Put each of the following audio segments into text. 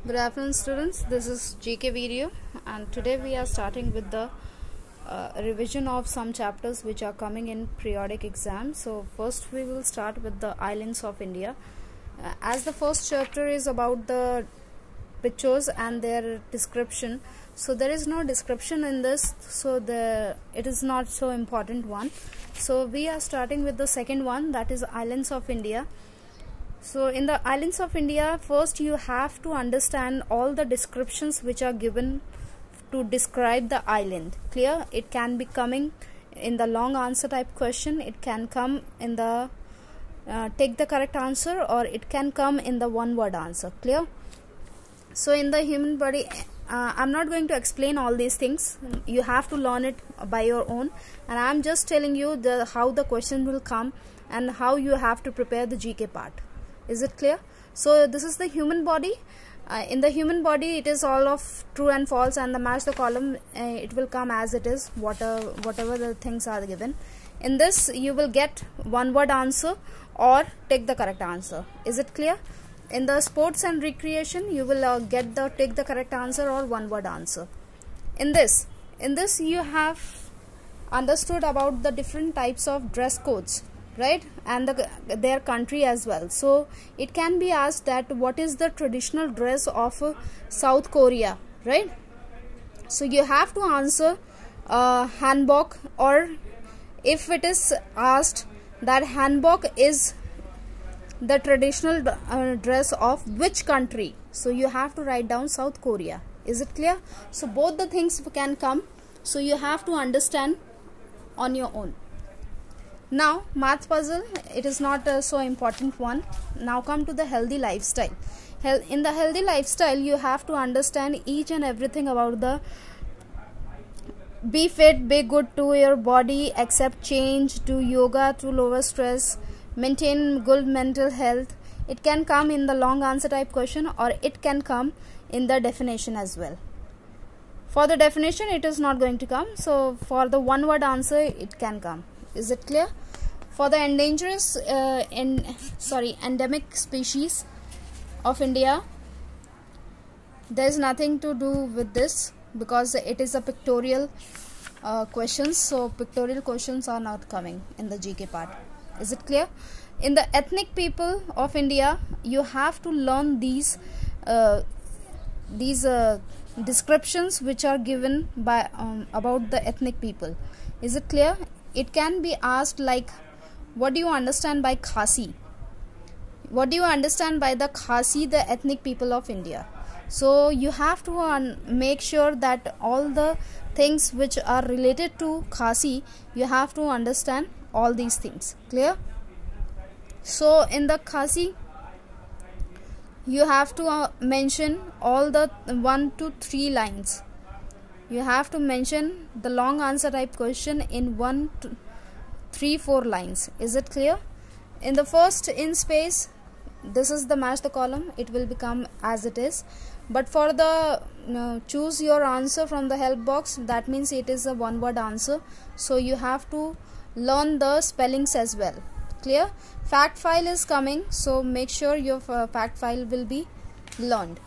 Good afternoon students, this is GK video and today we are starting with the revision of some chapters which are coming in periodic exam. So first we will start with the islands of India. As the first chapter is about the pictures and their description, so there is no description in this, so it is not so important one. So we are starting with the second one, that is islands of India. So in the islands of India, first you have to understand all the descriptions which are given to describe the island. Clear? It can be coming in the long answer type question, it can come in the take the correct answer, or it can come in the one word answer. Clear? So in the human body, I'm not going to explain all these things, you have to learn it by your own, and I'm just telling you how the question will come and how you have to prepare the GK part. Is it clear? So this is the human body. In the human body, it is all of true and false, and the match the column, it will come as it is, whatever the things are given. In this you will get one word answer or take the correct answer. Is it clear? In the sports and recreation, you will get the take the correct answer or one word answer. In this you have understood about the different types of dress codes, right, and their country as well. So it can be asked that what is the traditional dress of South Korea, right? So you have to answer hanbok, or if it is asked that hanbok is the traditional dress of which country, so you have to write down South Korea. Is it clear? So both the things can come, so you have to understand on your own. Now math puzzle, it is not so important one. Now come to the healthy lifestyle. In the healthy lifestyle, you have to understand each and everything about the be fit, be good to your body, accept change, do yoga to lower stress, maintain good mental health. It can come in the long answer type question, or it can come in the definition as well. For the definition, it is not going to come, so for the one word answer it can come. Is it clear? For the endemic species of India, there is nothing to do with this because it is a pictorial questions, so pictorial questions are not coming in the GK part. Is it clear? In the ethnic people of India, you have to learn these descriptions which are given by about the ethnic people. Is it clear? It can be asked like, what do you understand by Khasi? What do you understand by the Khasi, the ethnic people of India? So you have to make sure that all the things which are related to Khasi, you have to understand all these things. Clear? So in the Khasi, you have to mention all the 1 to 3 lines. You have to mention the long answer type question in 1 to 3, 4 lines. Is it clear? In the first in space, this is the match the column, it will become as it is. But for the choose your answer from the help box, that means it is a one word answer, so you have to learn the spellings as well. Clear? Fact file is coming, so make sure your fact file will be learned.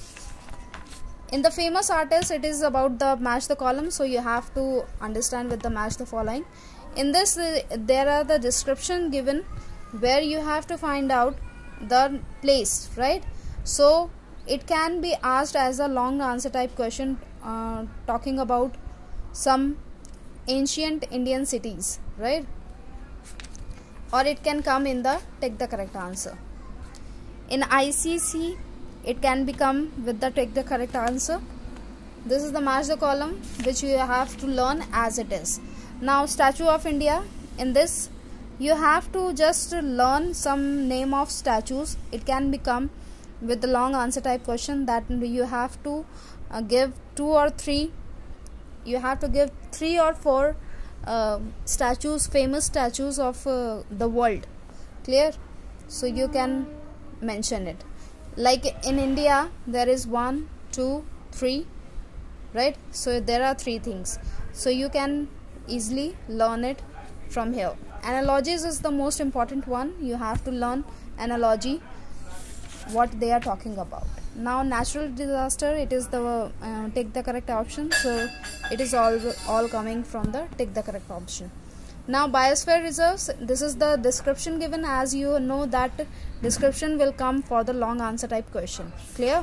In the famous artist, it is about the match the column, so you have to understand with the match the following. In this there are the description given where you have to find out the place, right? So it can be asked as a long answer type question talking about some ancient Indian cities, right? Or it can come in the take the correct answer. In ICC, it can become with the take the correct answer. This is the match the column which you have to learn as it is. Now Statue of India, in this you have to just learn some name of statues. It can become with the long answer type question that you have to give 2 or 3. You have to give 3 or 4 statues, famous statues of the world. Clear? So you can mention it. Like in India, there is 1, 2, 3, right? So there are 3 things. So you can easily learn it from here. Analogies is the most important one. You have to learn analogy, what they are talking about. Now natural disaster, it is the take the correct option, so it is all coming from the take the correct option. Now biosphere reserves, this is the description given. As you know that description will come for the long answer type question. Clear?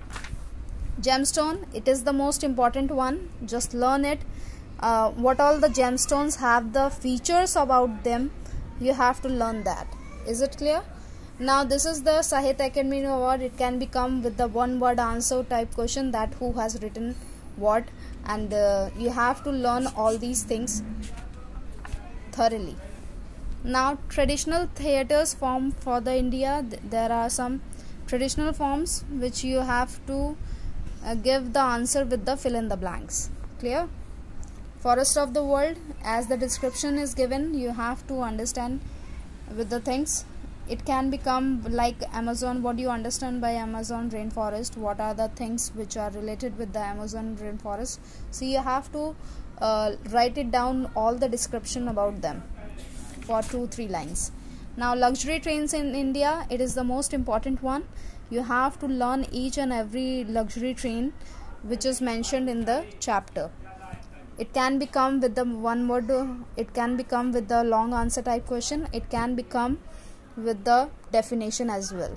Gemstone, it is the most important one, just learn it. What all the gemstones have, the features about them, you have to learn that. Is it clear? Now this is the Sahitya Akademi Award. It can become with the one word answer type question, that who has written what, and you have to learn all these things thoroughly. Now traditional theatres form for the India, there are some traditional forms which you have to give the answer with the fill in the blanks. Clear? Forest of the world, as the description is given, you have to understand with the things. It can become like Amazon. What do you understand by Amazon rainforest? What are the things which are related with the Amazon rainforest? So you have to write it down, all the description about them for 2-3 lines. Now luxury trains in India, it is the most important one. You have to learn each and every luxury train which is mentioned in the chapter. It can become with the one word, it can become with the long answer type question, it can become with the definition as well.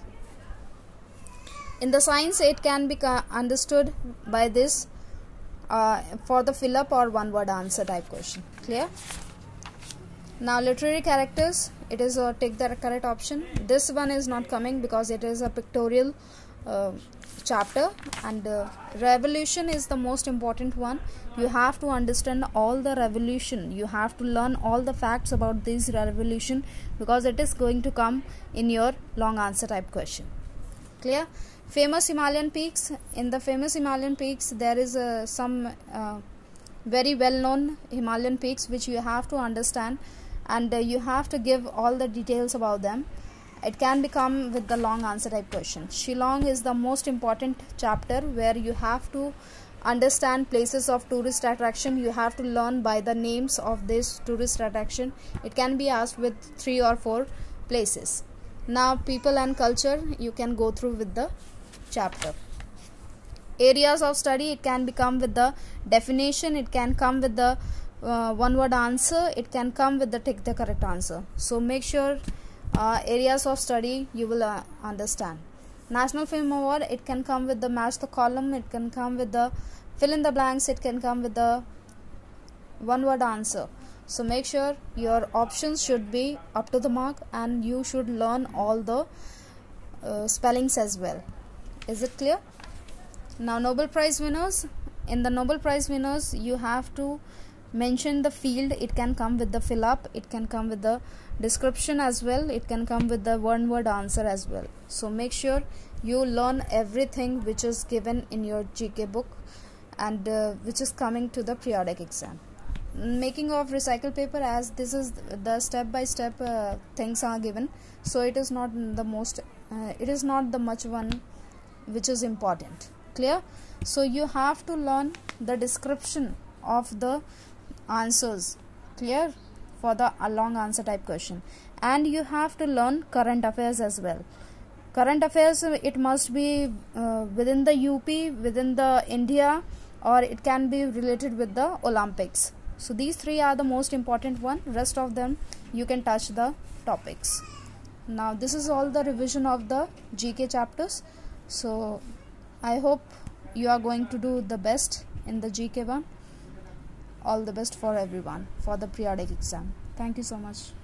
In the science, it can be understood by this for the fill up or one word answer type question. Clear? Now literary characters, it is take the correct option. This one is not coming because it is a pictorial chapter, and revolution is the most important one. You have to understand all the revolution, you have to learn all the facts about this revolution, because it is going to come in your long answer type question. Clear? Famous Himalayan peaks, in the famous Himalayan peaks there is some very well known Himalayan peaks which you have to understand, and you have to give all the details about them. It can become with the long answer type question. Shillong is the most important chapter, where you have to understand places of tourist attraction. You have to learn by the names of this tourist attraction. It can be asked with 3 or 4 places. Now people and culture, you can go through with the chapter. Areas of study, it can become with the definition, it can come with the one word answer, it can come with the take the correct answer. So make sure areas of study you will understand. National Film Award, it can come with the match the column, it can come with the fill in the blanks, it can come with the one word answer. So make sure your options should be up to the mark, and you should learn all the spellings as well. Is it clear? Now Nobel Prize winners, in the Nobel Prize winners you have to mention the field. It can come with the fill up, it can come with the description as well, it can come with the one word answer as well. So make sure you learn everything which is given in your GK book, and which is coming to the periodic exam. Making of recycled paper, as this is the step by step things are given, so it is not the most it is not the much one which is important. Clear? So you have to learn the description of the answers. Clear? For the long answer type question. And you have to learn current affairs as well. Current affairs, it must be within the UP, within the India, or it can be related with the Olympics. So these 3 are the most important one. Rest of them you can touch the topics. Now this is all the revision of the GK chapters. So I hope you are going to do the best in the GK one. All the best for everyone for the periodic exam. Thank you so much.